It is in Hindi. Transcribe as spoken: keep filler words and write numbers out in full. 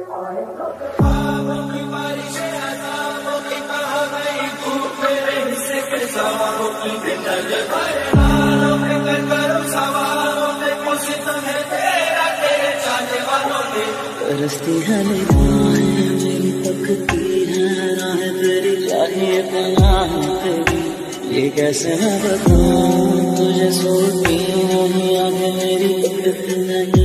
रस्ती है निगाहें मेरी पकती है राहें तेरी चाहिए पनाह तेरी ये कैसे मैं बताऊं तुझे सोती नहीं आगे मेरी नहीं।